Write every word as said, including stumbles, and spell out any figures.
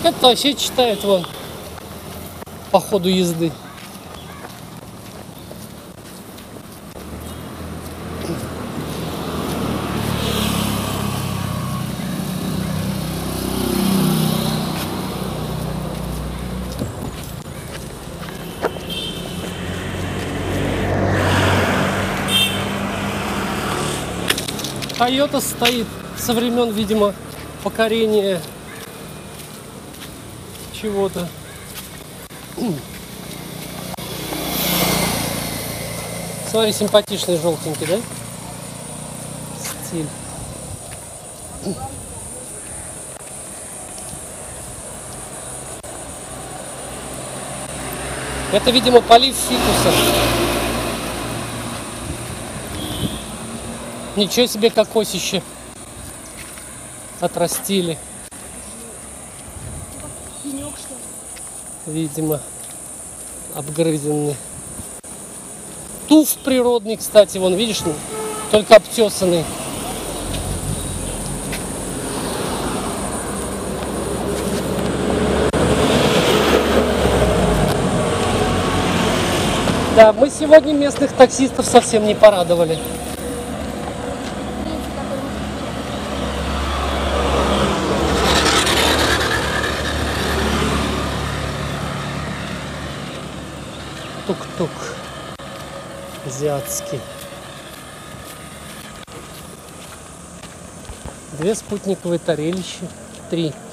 Это вообще читает вон по ходу езды. Тойота стоит со времен, видимо, покорения чего-то. Смотри, симпатичный, желтенький, да? Стиль. Это, видимо, полив фикуса. Ничего себе, как косище отрастили. Видимо, обгрызенный. Туф природный, кстати, вон, видишь, только обтесанный. Да, мы сегодня местных таксистов совсем не порадовали. Тук-тук. Азиатский. Две спутниковые тарелища. Три.